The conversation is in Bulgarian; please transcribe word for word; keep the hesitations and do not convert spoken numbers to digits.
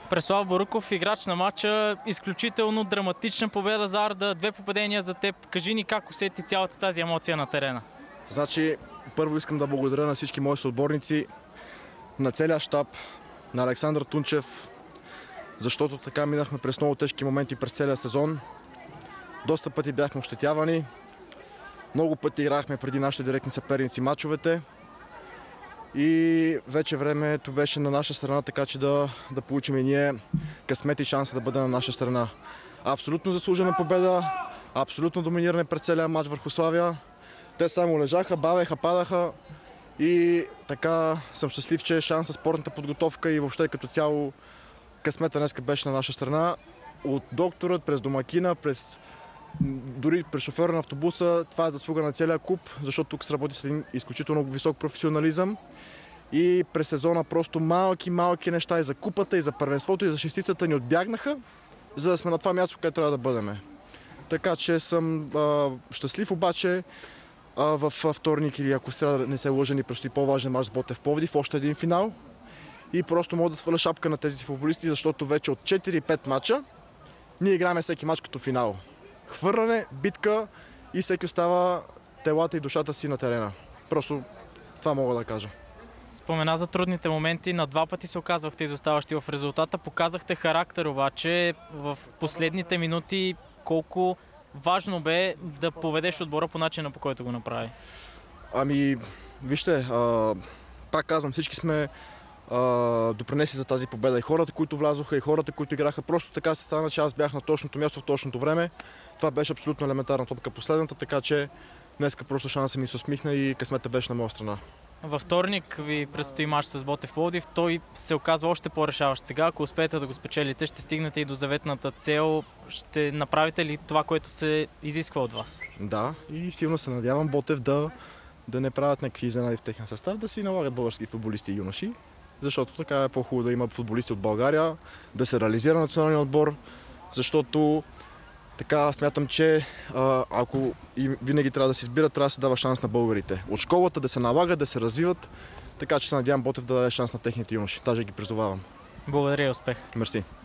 Преслав Боруков, играч на матча, изключително драматична победа за Арда, две попадения за теб. Кажи ни как усети цялата тази емоция на терена. Значи, първо искам да благодаря на всички мои съотборници, на целия щаб, на Александър Тунчев, защото така минахме през много тежки моменти през целия сезон. Доста пъти бяхме ощетявани, много пъти играхме преди нашите директни съперници мачовете и вече времето беше на наша страна, така че да, да получим и ние късмет и шанса да бъде на наша страна. Абсолютно заслужена победа, абсолютно доминиране през целия мач върху Славия. Те само лежаха, бавеха, падаха и така съм щастлив, че шанса, спортната подготовка и въобще като цяло късмета днеска беше на наша страна. От докторът, през домакина, през дори през шофьора на автобуса, това е заслуга на целия клуб, защото тук се работи с един изключително висок професионализъм и през сезона просто малки, малки неща и за купата, и за първенството, и за шестицата ни отбягнаха, за да сме на това място, където трябва да бъдем. Така че съм а, щастлив, обаче а, в вторник или ако трябва да не се лъжа, ни предстои по-важен мач с Ботев Пловдив, още един финал и просто мога да сваля шапка на тези футболисти, защото вече от четири-пет мача ние играем всеки мач като финал. Хвърляне, битка и всеки остава телата и душата си на терена. Просто това мога да кажа. Спомена за трудните моменти. На два пъти се оказвахте изоставащи в резултата. Показахте характер обаче в последните минути. Колко важно бе да поведеш отбора по начина, по който го направи? Ами, вижте, а, пак казвам, всички сме Uh, допринеси за тази победа. И хората, които влязоха, и хората, които играха. Просто така се стана, че аз бях на точното място в точното време. Това беше абсолютно елементарна топка последната, така че днеска просто шанса ми се усмихна и късмета беше на моя страна. Във вторник ви предстои мач с Ботев Пловдив. Той се оказва още по-решаващ сега. Ако успеете да го спечелите, ще стигнете и до заветната цел. Ще направите ли това, което се изисква от вас? Да, и силно се надявам Ботев да, да не правят някакви изненади в техния състав, да си налагат български футболисти и юноши. Защото така е по-хубаво да има футболисти от България, да се реализира националния отбор, защото така смятам, че а, ако и винаги трябва да се избира, трябва да се дава шанс на българите. От школата да се налагат, да се развиват, така че се надявам Ботев да даде шанс на техните юноши. Даже ги призовавам. Благодаря и успех. Мерси.